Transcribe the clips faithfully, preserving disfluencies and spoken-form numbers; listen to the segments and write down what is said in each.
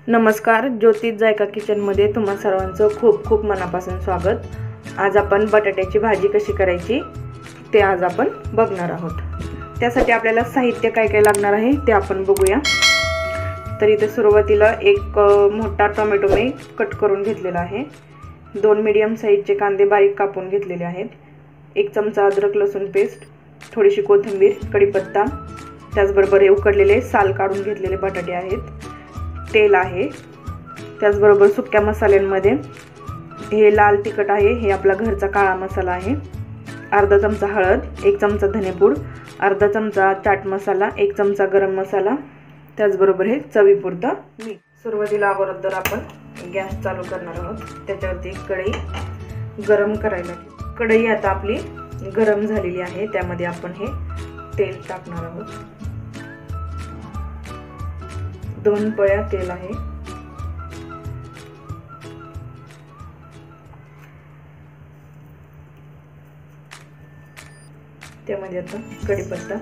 नमस्कार, ज्योतिष जायका किचनमध्ये तुम्हा सर्वांचं खूप खूप मनापासून स्वागत। आज आपण बटाट्याची भाजी कशी करायची ते आज आपण बघणार आहोत। त्यासाठी आपल्याला साहित्य काय काय लागणार आहे ते आपण बघूया। तर इथे सुरुवातीला एक मोठा टोमॅटो मी कट करून घेतलेला आहे, दोन मीडियम साइजचे कांदे बारीक कापून घेतलेले आहेत, एक चमचा अद्रक लसूण पेस्ट, थोडीशी कोथिंबीर, कढीपत्ता, त्याचबरोबर हे उकडलेले साल काढून घेतलेले बटाटे आहेत, तेल आहे, त्याचबरोबर सुक्या मसाल्यांमध्ये हे लाल तिखट आहे, हे आपला घरचा काळा मसाला आहे, अर्धा चमचा हळद, एक चमचा धनेपूड, अर्धा चमचा चाट मसाला, एक चमचा गरम मसाला, त्याचबरोबर हे चवीपुरतं मीठ। सुरुवातीला अगोदर आपण गॅस चालू करणार आहोत, त्याच्यावरती एक कढई गरम करायला। कढई आता आपली गरम झालेली आहे, त्यामध्ये आपण हे तेल टाकणार आहोत। दोन पळ्या तेल आहे, त्यामध्ये आता कढीपत्ता,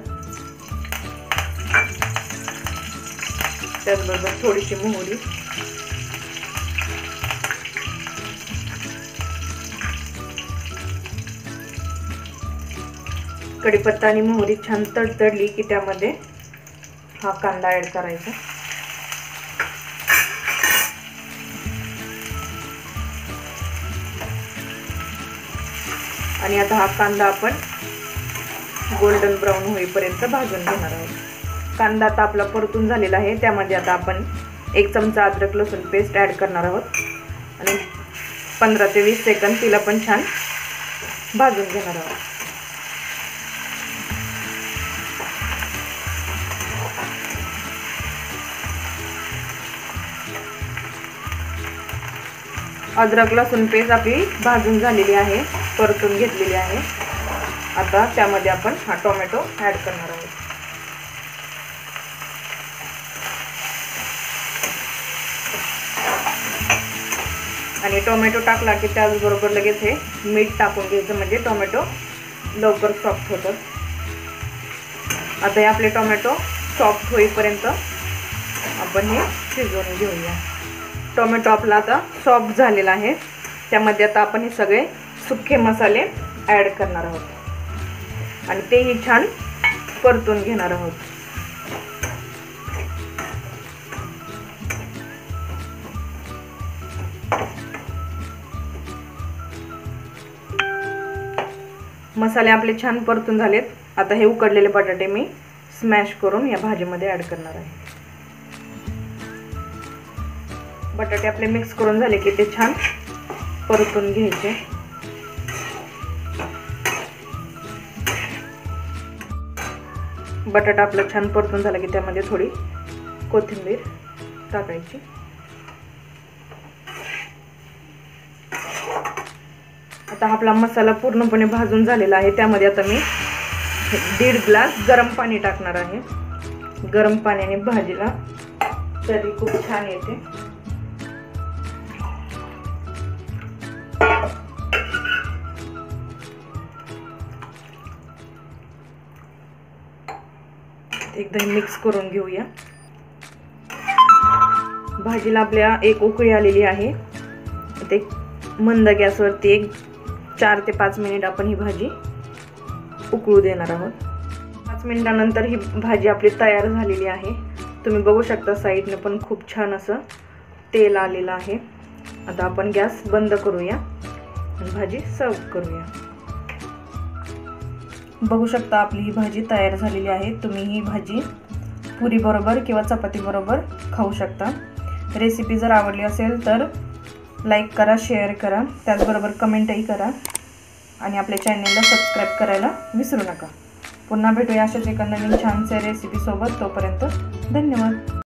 त्याचबरोबर थोडीशी मोहरी, कढीपत्ता आणि मोहरी छान तडतडली की त्यामध्ये हा कांदा ऍड करायचा। आणि आता हा कांदा आपण गोल्डन ब्राउन होईपर्यंत भाजून घेणार आहोत। कांदा आता आपला परतून झालेला आहे, त्यामध्ये आता आपण एक चमचा अद्रक लसूण पेस्ट ऍड करणार आहोत आणि पंधरा ते वीस सेकंद तिला पण छान भाजून घेणार आहोत। अद्रक लसूण पेस्ट आपली भाजून झालेली आहे, परतून घेतलेली आहे। आता त्यामध्ये आपण हा टोमॅटो ऍड करणार आहोत। आणि टोमॅटो टाकला की त्याचबरोबर लगेच हे मीठ टाकून घ्यायचं, म्हणजे टोमॅटो लवकर सॉफ्ट होतात। आता हे आपले टोमॅटो सॉफ्ट होईपर्यंत आपण हे शिजवून घेऊया। टोमॅटो आपला आता सॉफ्ट झालेला आहे, त्यामध्ये आता आपण हे सगळे सुखे मसाले ऍड करणार आहोत आणि तेही छान परतून घेणार आहोत। मसाले आपले छान परतून झालेत, आता हे उकडलेले बटाटे मी स्मॅश करून या भाजीमध्ये ऍड करणार आहे। बटाटे आपले मिक्स करून झाले की ते छान परतून घ्यायचे। बटाटा आपला छान परतून झाला की त्यामध्ये थोडी कोथिंबीर टाकायची। आता आपला मसाला पूर्णपणे भाजून झालेला आहे, त्यामध्ये आता मी दीड ग्लास गरम पाणी टाकणार आहे। गरम पाण्याने भाजीला चवी खूप छान येते। एकदा मिक्स करून घेऊया। भाजीला आपल्या एक उकळी आलेली आहे, ते मंद गॅसवरती एक चार ते पाच मिनिट आपण ही भाजी उकळू देणार आहोत। पाच मिनिटानंतर ही भाजी आपली तयार झालेली आहे। तुम्ही बघू शकता साईडने पण खूप छान असं तेल आलेलं आहे। आता आपण गॅस बंद करूया आणि भाजी सर्व करूया। बघू शकता आपली ही भाजी तयार झालेली आहे। तुम्ही ही भाजी पुरी बरोबर किंवा चपाती बरोबर खाऊ शकता। रेसिपी जर आवडली असेल तर लाईक करा, शेअर करा, त्याचबरोबर कमेंटही करा आणि आपल्या चॅनलला सबस्क्राईब करायला विसरू नका। पुन्हा भेटूया अशाच एका नवीन छानशा रेसिपी सोबत। तोपर्यंत धन्यवाद।